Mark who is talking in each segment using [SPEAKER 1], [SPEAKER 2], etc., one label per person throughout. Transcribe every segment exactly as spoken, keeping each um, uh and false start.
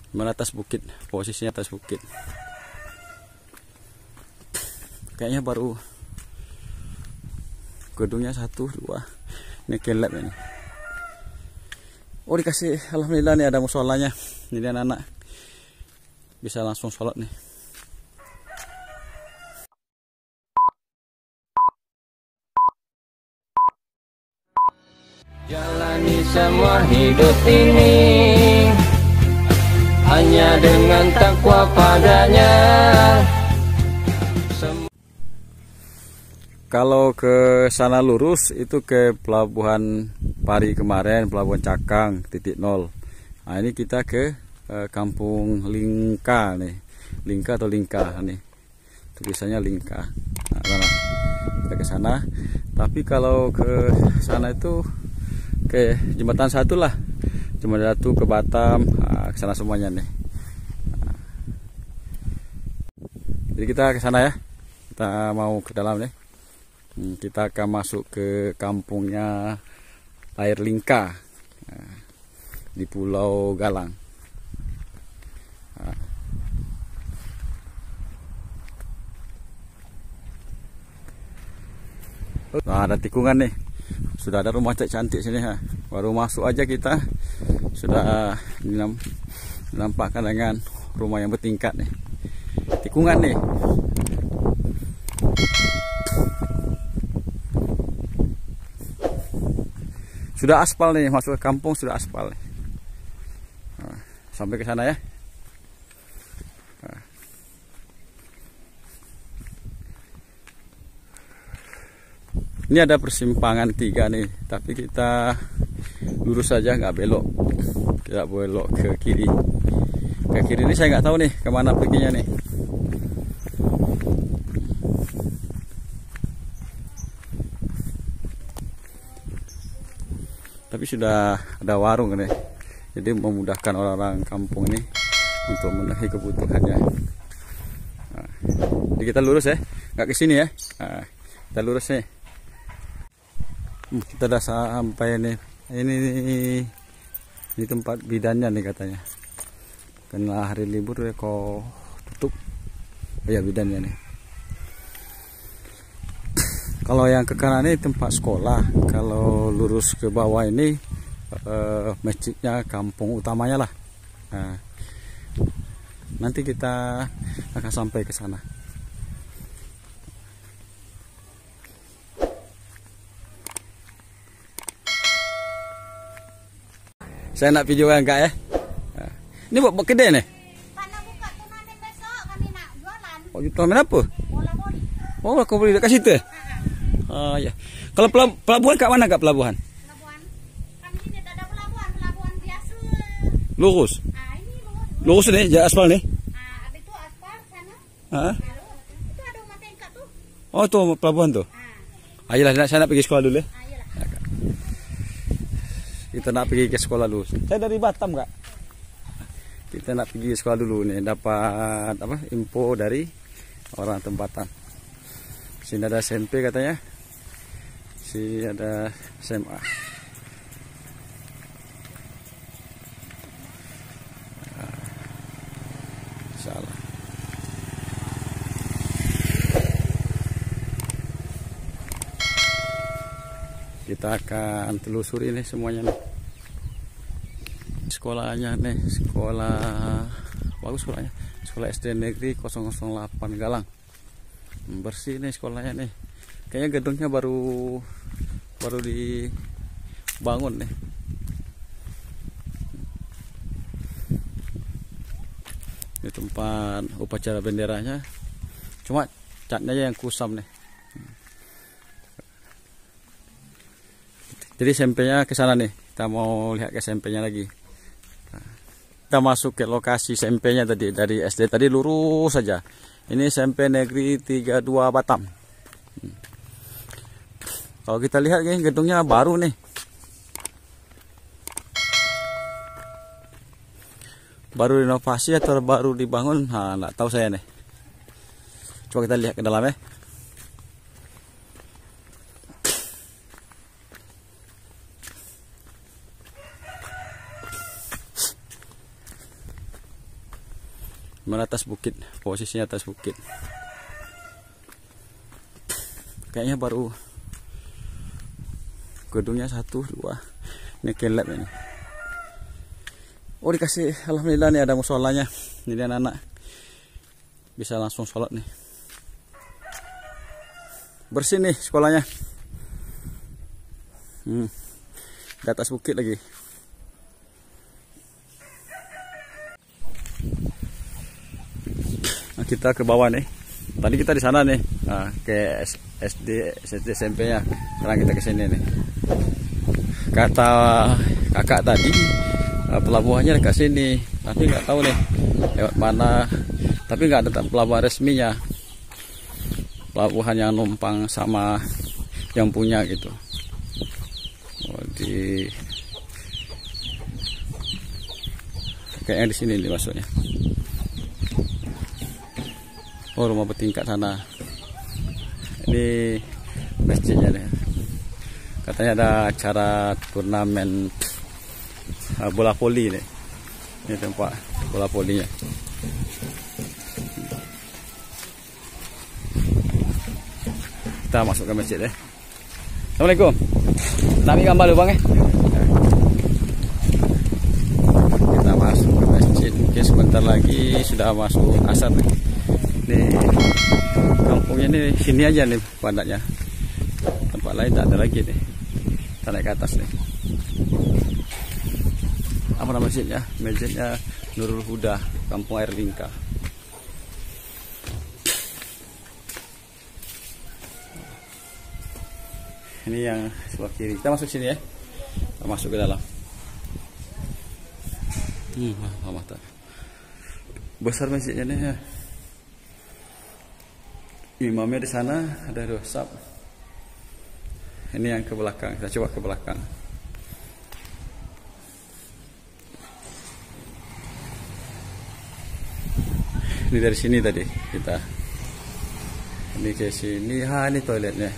[SPEAKER 1] Mana atas bukit, posisinya atas bukit. Kayaknya baru gedungnya satu dua. Ini kelab ini. Oh dikasih, alhamdulillah nih ada musolanya. Jadi anak-anak bisa langsung sholat nih.
[SPEAKER 2] Jalani semua hidup ini hanya dengan takwa padanya.
[SPEAKER 1] Kalau ke sana lurus itu ke pelabuhan Pari kemarin, pelabuhan Cakang titik nol. Nah ini kita ke eh, kampung Lingka nih, Lingka atau Lingka nih, tulisannya Lingka. Nah, sana. Kita ke sana. Tapi kalau ke sana itu ke jembatan satu lah, jembatan satu ke Batam, nah, ke sana semuanya nih. Nah. Jadi kita ke sana ya, kita mau ke dalam nih. Kita akan masuk ke kampungnya Air Lingka di Pulau Galang. Nah, ada tikungan nih. Sudah ada rumah cantik sini ya. Baru masuk aja kita sudah dinampakkan dengan rumah yang bertingkat nih. Tikungan nih. Sudah aspal nih, masuk ke kampung sudah aspal. Nah, sampai ke sana ya. Nah. Ini ada persimpangan tiga nih, tapi kita lurus saja, nggak belok. Tidak belok ke kiri. Ke kiri ini saya nggak tahu nih kemana perginya nih. Tapi sudah ada warung nih, jadi memudahkan orang-orang kampung ini untuk memenuhi kebutuhannya. Nah, jadi kita lurus ya, nggak ke sini ya. Nah, kita lurus nih. Hmm, kita udah sampai nih. Ini ini tempat bidannya nih katanya. Karena hari libur ya kok tutup. Oh ya bidannya nih. Kalau yang ke kanan ini tempat sekolah, kalau lurus ke bawah ini eh, masjidnya kampung utamanya lah. Nah, nanti kita akan sampai ke sana. Saya nak video kan kak ya. Nah, ini buat kedai nih.
[SPEAKER 3] Karena buka tunanin besok kami nak jualan.
[SPEAKER 1] Oh, jualan apa?
[SPEAKER 3] Bola voli.
[SPEAKER 1] Oh, kau beli dekat situ. Oh ya. Kalau pelabuhan kat mana kak pelabuhan?
[SPEAKER 3] Pelabuhan. Kami sini tak ada pelabuhan, pelabuhan biasa.
[SPEAKER 1] Lurus.
[SPEAKER 3] Ah ini lurus.
[SPEAKER 1] Lurus nih, jalan aspal nih.
[SPEAKER 3] Ah itu aspal sana.
[SPEAKER 1] Hah?
[SPEAKER 3] Lalu itu ada rumah tingkat tuh.
[SPEAKER 1] Oh tuh pelabuhan tuh.
[SPEAKER 3] Ah.
[SPEAKER 1] Ayolah, saya nak pergi sekolah dulu ya.
[SPEAKER 3] Ah iyalah.
[SPEAKER 1] Kita nak pergi ke sekolah dulu. Saya dari Batam kak. Kita nak pergi sekolah dulu nih, dapat apa info dari orang tempatan. Sini ada S M P katanya. Sini ada S M A. Salah. Kita akan telusuri ini semuanya nih. Sekolahnya nih, sekolah bagus sekolahnya. Sekolah S D Negeri nol nol delapan Galang. Bersih nih sekolahnya nih. Kayaknya gedungnya baru baru dibangun nih. Ini tempat upacara benderanya. Cuma catnya aja yang kusam nih. Jadi S M P-nya ke sana nih. Kita mau lihat ke S M P-nya lagi. Kita masuk ke lokasi S M P-nya tadi dari S D tadi lurus saja. Ini S M P Negeri tiga puluh dua Batam. Hmm. Kalau kita lihat ini gedungnya baru nih. Baru renovasi atau baru dibangun? Nah, nggak tahu saya nih. Coba kita lihat ke dalam ya. Mana atas bukit, posisinya atas bukit. Kayaknya baru gedungnya satu dua. Ini kelab ini. Oh dikasih, alhamdulillah nih ada musolanya. Jadi anak-anak bisa langsung sholat nih. Bersih nih sekolahnya. Hmm. Di atas bukit lagi. Nah, kita ke bawah nih. Tadi kita di sana nih, nah, ke S D, S M P-nya. Sekarang kita ke sini nih. Kata kakak tadi pelabuhannya dekat sini, tapi nggak tahu nih lewat mana. Tapi nggak ada pelabuhan resminya. Pelabuhan yang numpang sama yang punya gitu. Oh, di kayaknya di sini nih masuknya. Oh, rumah bertingkat sana. Ini masjidnya nih. Katanya ada acara turnamen uh, bola voli nih. Ini tempat bola volinya. Kita masuk ke masjid deh. Assalamualaikum. Nami gambar lu bang eh. Kita masuk ke masjid. Mungkin sebentar lagi sudah masuk asar nih. Nih kampungnya nih sini aja nih padatnya. Tempat lain tak ada lagi nih. Kita naik ke atas nih. Apa nama masjidnya? Masjidnya Nurul Huda, Kampung Air Lingka. Ini yang sebelah kiri. Kita masuk sini ya. Kita masuk ke dalam. Hmm, mata. Besar masjidnya nih ya. Imamnya di sana ada dua saf. Ini yang ke belakang. Kita coba ke belakang. Ini dari sini tadi kita. Ini ke sini. Ha, ini toiletnya.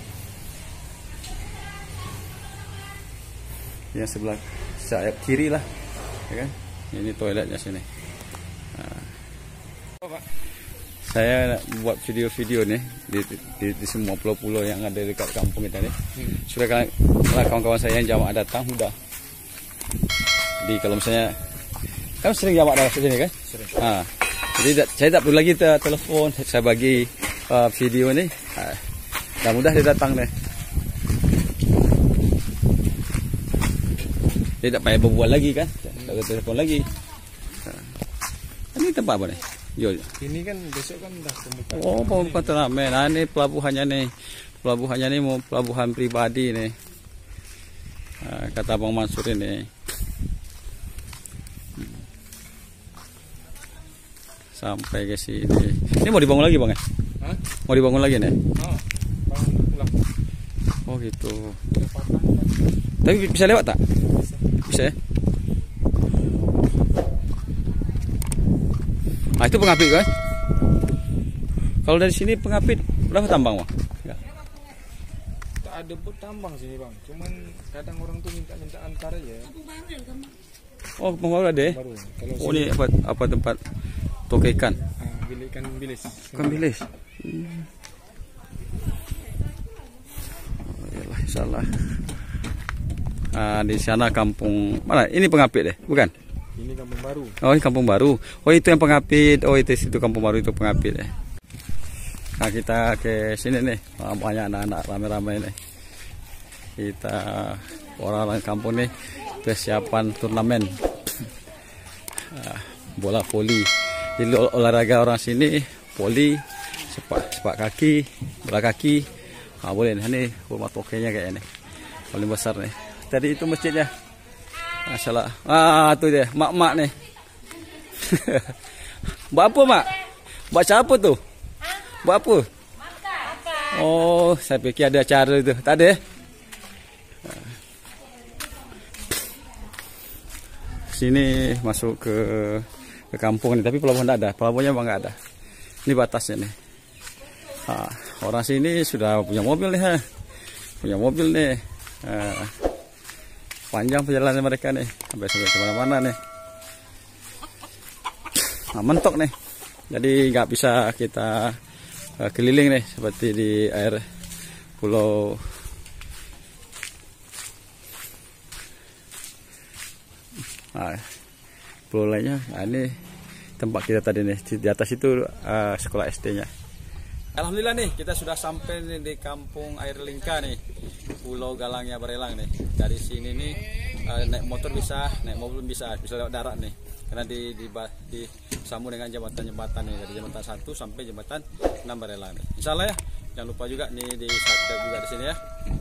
[SPEAKER 1] Yang sebelah sayap kiri lah, ya kan? Ini toiletnya sini. Nah. Saya buat video-video nih di, di, di semua pulau-pulau yang ada dekat kampung kita nih. Hmm. Sudah kawan-kawan saya yang jamaah datang sudah. Di kalau misalnya kan sering jamaah datang sini kan? Sering. Nah, jadi saya tak perlu lagi telepon, saya bagi uh, video nih. Nah, dan mudah dia datang nih. Dia tak payah berbual lagi kan? Tak telepon lagi. Nah. Ini tempat apa nih? Yo. Ini kan besok kan udah pembukaan. Oh, pembukaan turnamen. Nah, ini pelabuhannya nih. Pelabuhannya nih mau pelabuhan pribadi nih. Nah, kata Bang Mansur ini. Hmm. Sampai ke sini. Ini mau dibangun lagi, Bang ya? Hah? Mau dibangun lagi nih? Oh, bangun ulang. Oh, gitu. Tapi bisa lewat tak? Bisa. Bisa ya? Nah, itu pengapit kan? Kalau dari sini pengapit berapa tambang, Bang? Ya.
[SPEAKER 4] Tak ada buat tambang sini, Bang. Cuman kadang orang tuh minta-minta antar aja.
[SPEAKER 1] Oh, pengapit ada ya? Oh, ini apa, apa tempat toko ikan?
[SPEAKER 4] Ah, bilik ikan bilis.
[SPEAKER 1] Ikan bilis. Hmm. Oh, yalah, insyaallah. Ah, di sana kampung mana? Ini pengapit deh, bukan?
[SPEAKER 4] Ini kampung baru.
[SPEAKER 1] Oh, ini kampung baru. Oh, itu yang pengapit. Oh, itu situ kampung baru itu pengapit deh. Nah, kita ke sini nih. Banyak anak-anak ramai-ramai nih. Kita orang-orang kampung nih persiapan turnamen bola voli. Jadi olahraga orang sini voli, sepak sepak kaki, bola kaki. Ah, boleh nih. Ini rumah tokenya kayaknya nih. Paling besar nih. Tadi itu masjidnya. Masalah. Ah, tu dia, mak-mak nih. Buat apa, Mak? Buat siapa tu? Buat apa? Oh, saya fikir ada acara itu. Tak ada. Sini masuk ke ke kampung nih, tapi pelabuhan tak ada. Pelabuhannya memang enggak ada. Ini batasnya nih. Ah, orang sini sudah punya mobil nih, ha. Punya mobil nih. Ah. Panjang perjalanan mereka nih, sampai sampai kemana-mana nih. nah, mentok nih. Jadi nggak bisa kita uh, keliling nih seperti di air pulau nah, pulau lainnya. Nah, ini tempat kita tadi nih, di atas itu uh, sekolah S D-nya. Alhamdulillah nih kita sudah sampai nih di kampung Air Lingka nih, Pulau Galangnya Barelang nih. Dari sini nih uh, naik motor bisa, naik mobil bisa, bisa lewat darat nih. Karena di, di, di disambung dengan jembatan-jembatan nih, dari jembatan satu sampai jembatan enam Barelang nih. Insya Allah ya, jangan lupa juga nih di subscribe juga di sini ya.